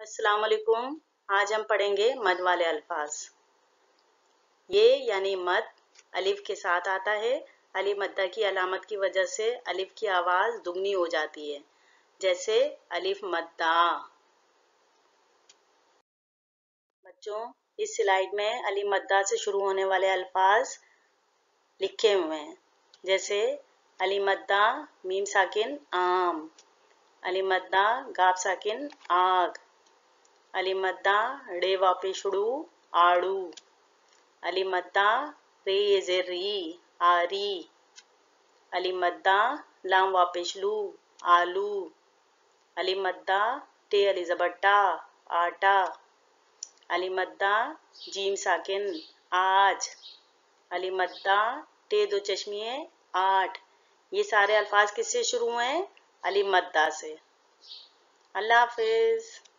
अस्सलाम वालेकुम। आज हम पढ़ेंगे मद वाले अल्फाज। ये यानी मद अलिफ के साथ आता है। अलिफ मद्दा की अलामत की वजह से अलिफ की आवाज दुगनी हो जाती है, जैसे अलिफ मद्दा। बच्चों, इस स्लाइड में अलिफ मद्दा से शुरू होने वाले अल्फाज लिखे हुए हैं, जैसे अलिफ मद्दा मीम साकिन आम, अलिफ मद्दा गाफ साकिन आग, अलिफ मद्दा रे वापेशुडू आड़ू, अलिफ मद्दा रे ये री आरी, अलिफ मद्दा लाम वापेशलू आलू, अलिफ मद्दा टे अली जबट्टा आटा, अलिफ मद्दा जीम साकिन आज, अलिफ मद्दा टे दो चश्मिए आठ। ये सारे अल्फाज किससे शुरू हुए हैं? अलिफ मद्दा से। अल्लाह हाफिज।